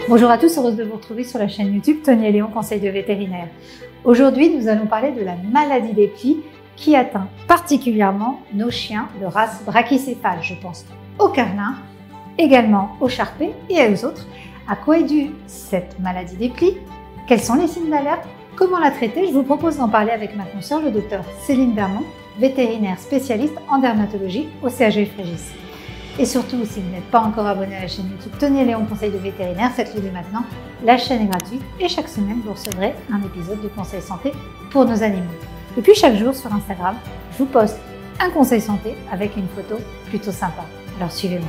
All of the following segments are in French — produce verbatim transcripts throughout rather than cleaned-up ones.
Bonjour à tous, heureuse de vous retrouver sur la chaîne YouTube Tony et Léon, conseil de vétérinaire. Aujourd'hui, nous allons parler de la maladie des plis qui atteint particulièrement nos chiens de race brachycéphale. Je pense aux carlins, également aux charpés et aux autres. À quoi est due cette maladie des plis? Quels sont les signes d'alerte? Comment la traiter? Je vous propose d'en parler avec ma consoeur, le docteur Céline Bermond, vétérinaire spécialiste en dermatologie au C H V Frégis. Et surtout, si vous n'êtes pas encore abonné à la chaîne YouTube Tony et Léon, conseil de vétérinaire, faites-le dès maintenant. La chaîne est gratuite et chaque semaine, vous recevrez un épisode de conseil santé pour nos animaux. Et puis chaque jour sur Instagram, je vous poste un conseil santé avec une photo plutôt sympa. Alors suivez-moi.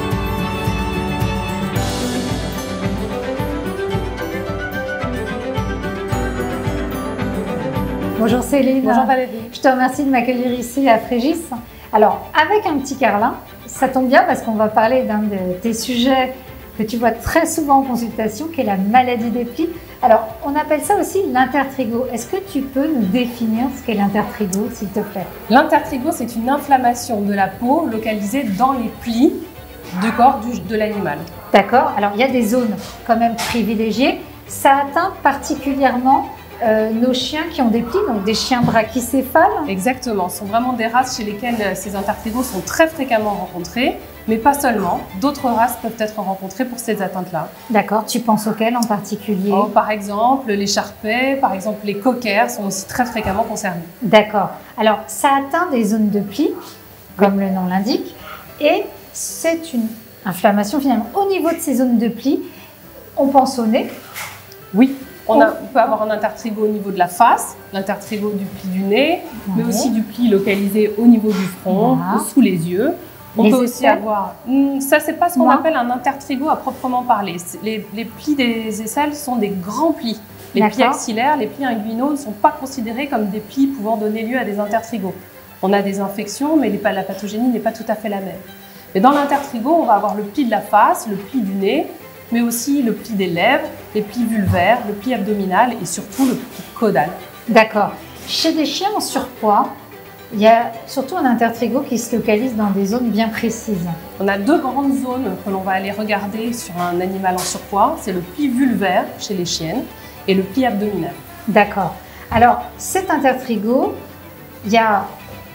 Bonjour Céline. Bonjour Valérie. Je te remercie de m'accueillir ici à Frégis. Alors, avec un petit carlin, ça tombe bien parce qu'on va parler d'un de tes sujets que tu vois très souvent en consultation, qui est la maladie des plis. Alors, on appelle ça aussi l'intertrigo. Est-ce que tu peux nous définir ce qu'est l'intertrigo, s'il te plaît? L'intertrigo, c'est une inflammation de la peau localisée dans les plis du corps du, de l'animal. D'accord. Alors, il y a des zones quand même privilégiées. Ça atteint particulièrement Euh, nos chiens qui ont des plis, donc des chiens brachycéphales. Exactement, ce sont vraiment des races chez lesquelles ces intertrigos sont très fréquemment rencontrés, mais pas seulement. D'autres races peuvent être rencontrées pour ces atteintes-là. D'accord, tu penses auxquelles en particulier? Oh, par exemple, les charpets, par exemple les cockers sont aussi très fréquemment concernés. D'accord, alors ça atteint des zones de plis, comme oui. le nom l'indique, et c'est une inflammation finalement. Au niveau de ces zones de plis, on pense au nez. Oui. On, a, on peut avoir un intertrigo au niveau de la face, l'intertrigo du pli du nez, ouais. mais aussi du pli localisé au niveau du front, voilà. ou sous les yeux. On les peut aussi aisselles. avoir... Ça, c'est pas ce qu'on appelle un intertrigo à proprement parler. Les, les plis des aisselles sont des grands plis. Les plis axillaires, les plis inguinaux ne sont pas considérés comme des plis pouvant donner lieu à des intertrigos. On a des infections, mais la pathogénie n'est pas tout à fait la même. Mais dans l'intertrigo, on va avoir le pli de la face, le pli du nez, mais aussi le pli des lèvres, les plis vulvaires, le pli abdominal et surtout le pli caudal. D'accord. Chez des chiens en surpoids, il y a surtout un intertrigo qui se localise dans des zones bien précises. On a deux grandes zones que l'on va aller regarder sur un animal en surpoids. C'est le pli vulvaire chez les chiennes et le pli abdominal. D'accord. Alors, cet intertrigo, il y a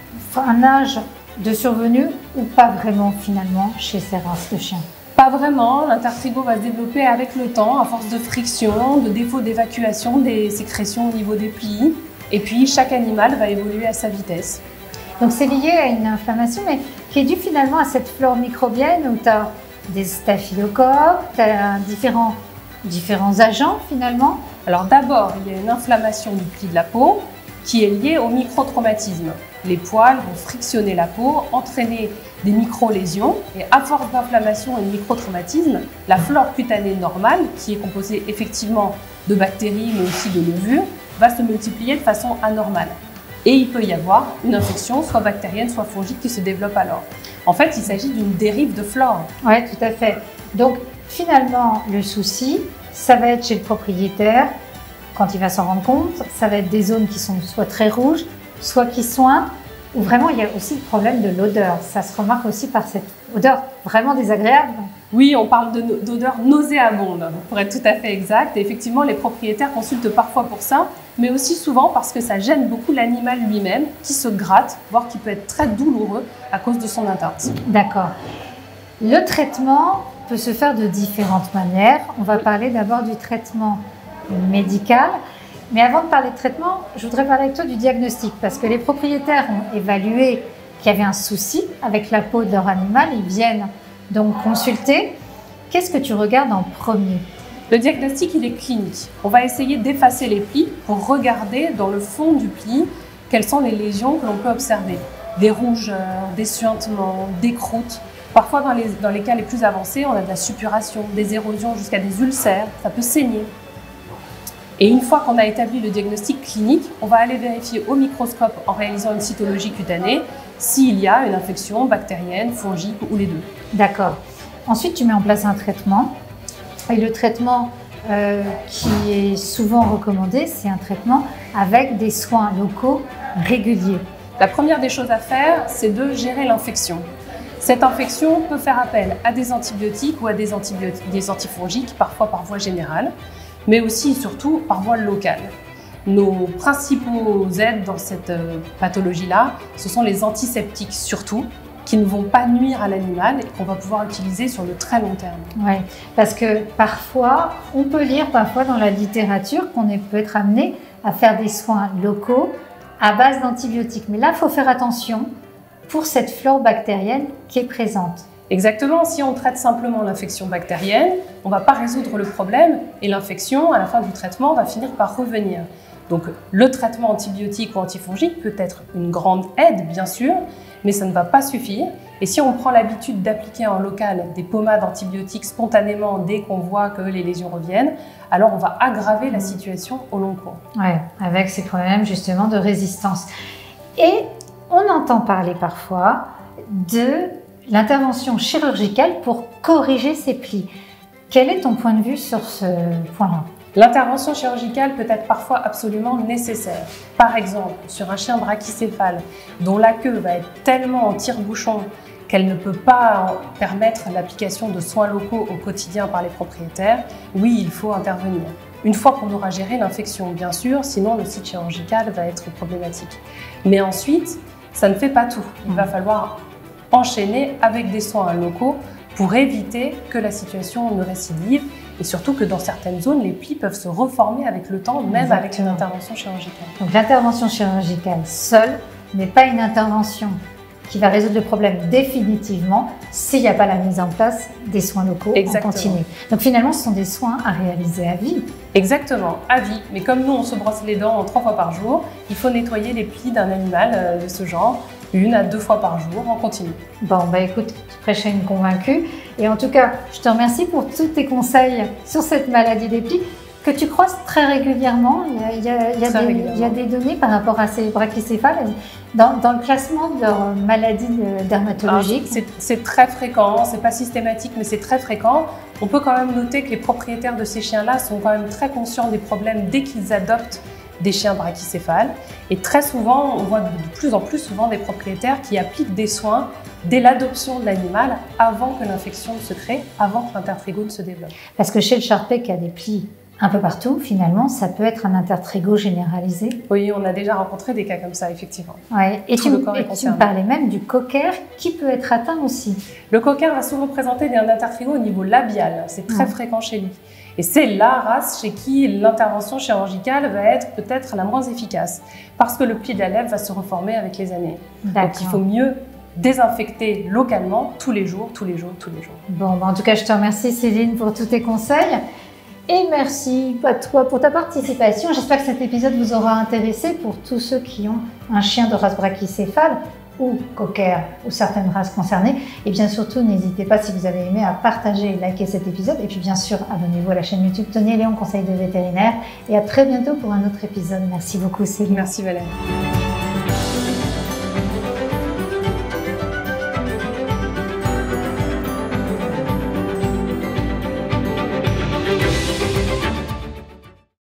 un âge de survenue ou pas vraiment finalement chez ces races de chiens? Pas vraiment, l'intertrigo va se développer avec le temps, à force de friction, de défaut d'évacuation des sécrétions au niveau des plis. Et puis, chaque animal va évoluer à sa vitesse. Donc, c'est lié à une inflammation, mais qui est due finalement à cette flore microbienne où tu as des staphylocoques, tu as différents, différents agents finalement. Alors, d'abord, il y a une inflammation du pli de la peau qui est liée au microtraumatisme. Les poils vont frictionner la peau, entraîner des micro-lésions et à force d'inflammation et de microtraumatisme, la flore cutanée normale, qui est composée effectivement de bactéries mais aussi de levures, va se multiplier de façon anormale. Et il peut y avoir une infection, soit bactérienne, soit fongique, qui se développe alors. En fait, il s'agit d'une dérive de flore. Oui, tout à fait. Donc finalement, le souci, ça va être chez le propriétaire, quand il va s'en rendre compte, ça va être des zones qui sont soit très rouges, soit qui sointent, ou vraiment il y a aussi le problème de l'odeur. Ça se remarque aussi par cette odeur vraiment désagréable. Oui, on parle d'odeur nauséabonde, pour être tout à fait exact. Et effectivement, les propriétaires consultent parfois pour ça, mais aussi souvent parce que ça gêne beaucoup l'animal lui-même, qui se gratte, voire qui peut être très douloureux à cause de son atteinte. D'accord. Le traitement peut se faire de différentes manières. On va parler d'abord du traitement médical. Mais avant de parler de traitement, je voudrais parler avec toi du diagnostic parce que les propriétaires ont évalué qu'il y avait un souci avec la peau de leur animal. Ils viennent donc consulter. Qu'est-ce que tu regardes en premier? Le diagnostic, il est clinique. On va essayer d'effacer les plis pour regarder dans le fond du pli quelles sont les lésions que l'on peut observer. Des rougeurs, des suintements, des croûtes. Parfois, dans les, dans les cas les plus avancés, on a de la suppuration, des érosions jusqu'à des ulcères. Ça peut saigner. Et une fois qu'on a établi le diagnostic clinique, on va aller vérifier au microscope en réalisant une cytologie cutanée s'il y a une infection bactérienne, fongique ou les deux. D'accord. Ensuite, tu mets en place un traitement. Et le traitement euh, qui est souvent recommandé, c'est un traitement avec des soins locaux réguliers. La première des choses à faire, c'est de gérer l'infection. Cette infection peut faire appel à des antibiotiques ou à des, antibiotiques, des antifongiques, parfois par voie générale, mais aussi et surtout par voie locale. Nos principaux aides dans cette pathologie-là, ce sont les antiseptiques surtout, qui ne vont pas nuire à l'animal et qu'on va pouvoir utiliser sur le très long terme. Oui, parce que parfois, on peut lire parfois dans la littérature qu'on peut être amené à faire des soins locaux à base d'antibiotiques. Mais là, il faut faire attention pour cette flore bactérienne qui est présente. Exactement, si on traite simplement l'infection bactérienne, on ne va pas résoudre le problème et l'infection, à la fin du traitement, va finir par revenir. Donc le traitement antibiotique ou antifongique peut être une grande aide, bien sûr, mais ça ne va pas suffire. Et si on prend l'habitude d'appliquer en local des pommades antibiotiques spontanément dès qu'on voit que les lésions reviennent, alors on va aggraver la situation au long cours. Oui, avec ces problèmes justement de résistance. Et on entend parler parfois de l'intervention chirurgicale pour corriger ces plis. Quel est ton point de vue sur ce point-là ? L'intervention chirurgicale peut être parfois absolument nécessaire. Par exemple, sur un chien brachycéphale dont la queue va être tellement en tire-bouchon qu'elle ne peut pas permettre l'application de soins locaux au quotidien par les propriétaires, oui, il faut intervenir. Une fois qu'on aura géré l'infection, bien sûr, sinon le site chirurgical va être problématique. Mais ensuite, ça ne fait pas tout. Il va falloir enchaîner avec des soins locaux pour éviter que la situation ne récidive et surtout que dans certaines zones, les plis peuvent se reformer avec le temps, même Exactement. avec une intervention chirurgicale. Donc l'intervention chirurgicale seule n'est pas une intervention qui va résoudre le problème définitivement s'il n'y a pas la mise en place des soins locaux Exactement. en continu. Donc finalement, ce sont des soins à réaliser à vie. Exactement, à vie. Mais comme nous, on se brosse les dents trois fois par jour, il faut nettoyer les plis d'un animal de ce genre une à deux fois par jour en continu. Bon, bah écoute, tu prêchais une convaincue. Et en tout cas, je te remercie pour tous tes conseils sur cette maladie des plis que tu croises très régulièrement. Il y a, il y a, il y a, des, il y a des données par rapport à ces brachycéphales dans, dans le classement de leurs maladies dermatologiques. Ah, c'est très fréquent, c'est pas systématique, mais c'est très fréquent. On peut quand même noter que les propriétaires de ces chiens-là sont quand même très conscients des problèmes dès qu'ils adoptent des chiens brachycéphales. Et très souvent, on voit de plus en plus souvent des propriétaires qui appliquent des soins dès l'adoption de l'animal avant que l'infection ne se crée, avant que l'intertrigone se développe. Parce que chez le Shar-Pei qui a des plis un peu partout, finalement, ça peut être un intertrigo généralisé. Oui, on a déjà rencontré des cas comme ça, effectivement. Ouais. Et, Tout tu, le corps et est tu me parlais même du cocker qui peut être atteint aussi. Le cocker va souvent présenter un intertrigo au niveau labial, c'est très Ouais. fréquent chez lui. Et c'est la race chez qui l'intervention chirurgicale va être peut-être la moins efficace, parce que le pli de la lèvre va se reformer avec les années. Donc il faut mieux désinfecter localement tous les jours, tous les jours, tous les jours. Bon, bah en tout cas, je te remercie Céline pour tous tes conseils. Et merci à toi pour ta participation. J'espère que cet épisode vous aura intéressé pour tous ceux qui ont un chien de race brachycéphale ou cocker ou certaines races concernées. Et bien surtout, n'hésitez pas, si vous avez aimé, à partager et liker cet épisode. Et puis bien sûr, abonnez-vous à la chaîne YouTube Tony et Léon, conseil de vétérinaire. Et à très bientôt pour un autre épisode. Merci beaucoup Céline. Merci Valérie.